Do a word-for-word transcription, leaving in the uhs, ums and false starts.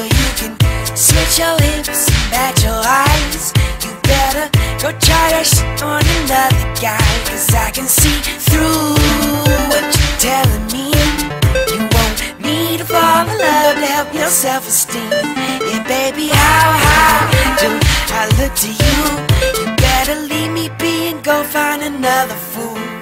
you can switch your hips and bat your eyes. You better go try that shit on another guy, cause I can see through what you're telling me. You won't need to fall in love to help your self-esteem. Yeah, baby, how, how do I look to you? You better leave me be and go find another fool.